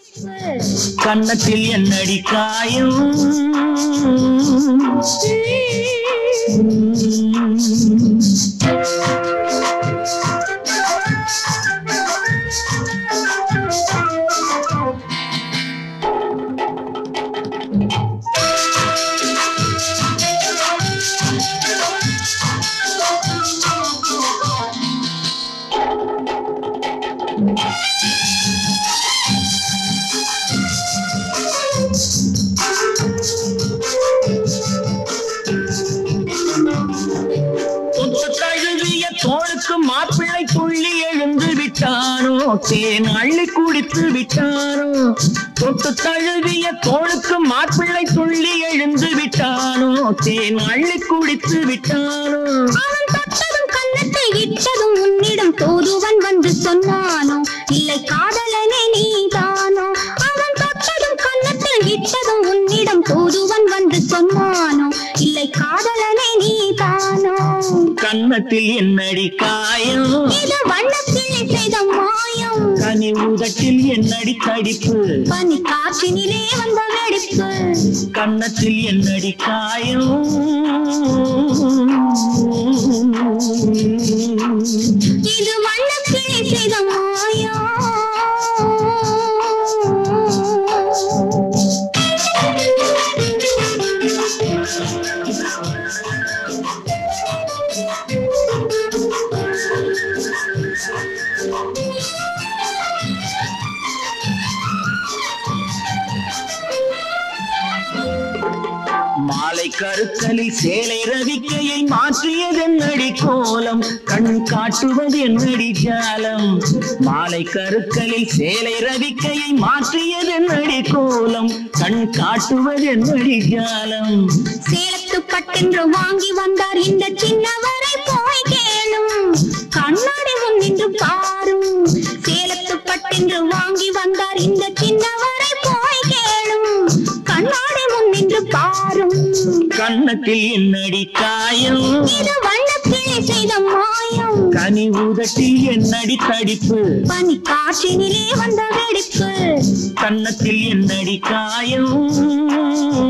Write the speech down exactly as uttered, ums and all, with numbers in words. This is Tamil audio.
கன்னத்தில் என்னடி காயம் தோளுக்கு மாப்பிள்ளை துள்ளி எழுந்து விட்டானோ தேன் அள்ளி குடித்து விட்டானோ தொட்டு தழுவிய தோளுக்கு மாப்பிள்ளை துள்ளி எழுந்து விட்டானோ தேன் அள்ளி குடித்து விட்டானோ அவன் தொட்டதும் கன்னத்தை இட்டதும் உன்னிடம் தோதுவன் வந்து சொன்னானோ இல்லை காதலனே நீதானோ அவன் தொட்டதும் கன்னத்தில் இட்டதும் உன்னிடம் தோதுவன் வந்து சொன்னானோ இல்லை காதலனே நீதானோ கன்னத்தில் என்னடி காயம் இது வண்ணத்தில் செய்த மாயம் கனி உதட்டில் என்னடி தடிப்பு பனி காற்றினிலே வந்த வெடிப்பு கன்னத்தில் என்னடி காயம் இது வண்ணத்தில் செய்த மாயம் மாலை கருத்தலில் சேலை ரவிக்கையை மாற்றியது என்னடி கோலம் கண் காட்டுவது என்னடி ஜாலம் மாலை கருத்தலில் சேலை ரவிக்கையை மாற்றியது என்னடி கோலம் கண் காட்டுவது என்னடி ஜாலம் சேலத்து பட்டென்று வாங்கி வந்தார் இந்த சின்னவரை போய் கேளும் கண்ணாடி முன் நின்று பாரும் சேலத்து பட்டென்று வாங்கி வந்தார் இந்த சின்னவரை போய் கேளும் கண்ணாடி முன் நின்று பாரும் கன்னத்தில் என்னடி காயம் இது வண்ணத்திலே செய்த மாயம் கனி உதட்டில் என்னடி தடிப்பு பனி காற்றினிலே வந்த வெடிப்பு கன்னத்தில் என்னடி காயம்